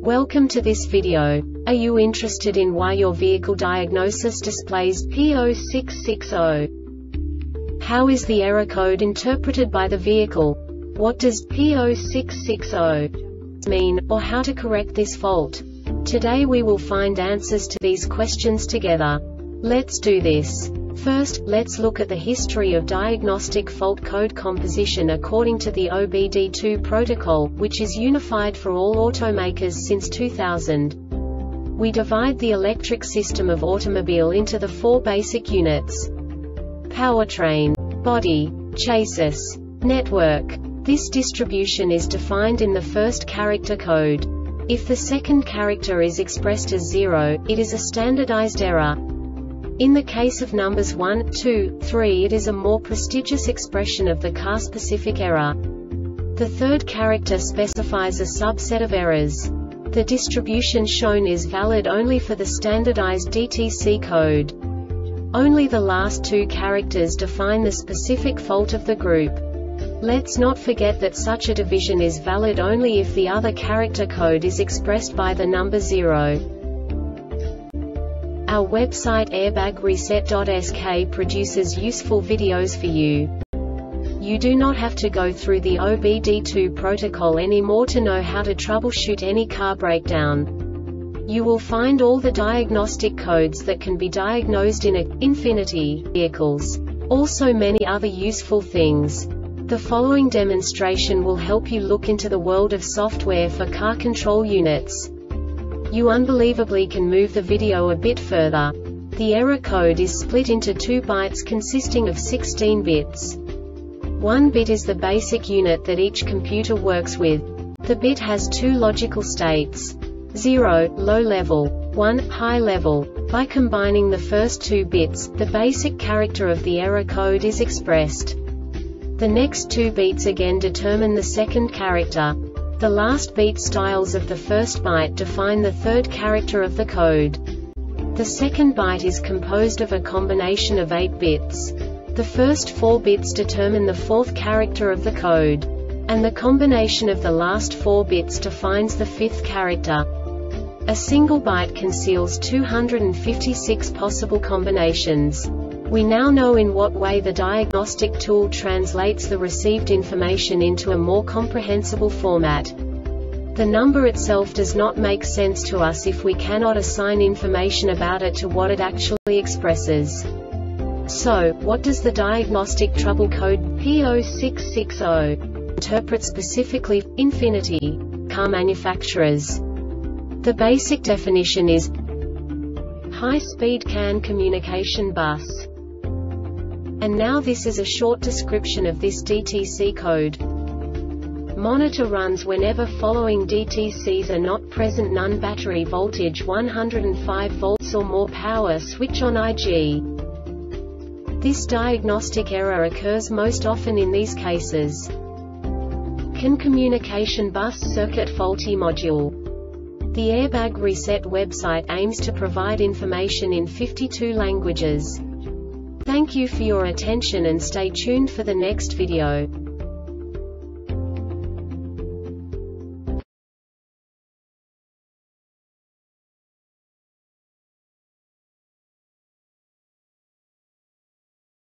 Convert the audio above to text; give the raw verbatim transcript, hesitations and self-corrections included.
Welcome to this video. Are you interested in why your vehicle diagnosis displays P zero six six zero? How is the error code interpreted by the vehicle? What does P zero six six zero mean, or how to correct this fault? Today we will find answers to these questions together. Let's do this. First, let's look at the history of diagnostic fault code composition according to the O B D two protocol, which is unified for all automakers since two thousand. We divide the electric system of automobile into the four basic units: powertrain, body, chassis, network. This distribution is defined in the first character code. If the second character is expressed as zero, it is a standardized error. In the case of numbers one, two, three, it is a more prestigious expression of the car-specific error. The third character specifies a subset of errors. The distribution shown is valid only for the standardized D T C code. Only the last two characters define the specific fault of the group. Let's not forget that such a division is valid only if the other character code is expressed by the number zero. Our website airbag reset dot S K produces useful videos for you. You do not have to go through the O B D two protocol anymore to know how to troubleshoot any car breakdown. You will find all the diagnostic codes that can be diagnosed in a Infiniti vehicles. Also many other useful things. The following demonstration will help you look into the world of software for car control units. You unbelievably can move the video a bit further. The error code is split into two bytes consisting of sixteen bits. One bit is the basic unit that each computer works with. The bit has two logical states: zero, low level, one, high level. By combining the first two bits, the basic character of the error code is expressed. The next two bits again determine the second character. The last beat styles of the first byte define the third character of the code. The second byte is composed of a combination of eight bits. The first four bits determine the fourth character of the code. And the combination of the last four bits defines the fifth character. A single byte conceals two hundred fifty-six possible combinations. We now know in what way the diagnostic tool translates the received information into a more comprehensible format. The number itself does not make sense to us if we cannot assign information about it to what it actually expresses. So, what does the diagnostic trouble code P zero six six zero interpret specifically for Infiniti car manufacturers? The basic definition is high-speed C A N communication bus. And now this is a short description of this D T C code. Monitor runs whenever following D T Cs are not present: none, battery voltage one hundred five volts or more, power switch on I G. This diagnostic error occurs most often in these cases: C A N communication bus circuit faulty module. The Airbag Reset website aims to provide information in fifty-two languages. Thank you for your attention and stay tuned for the next video.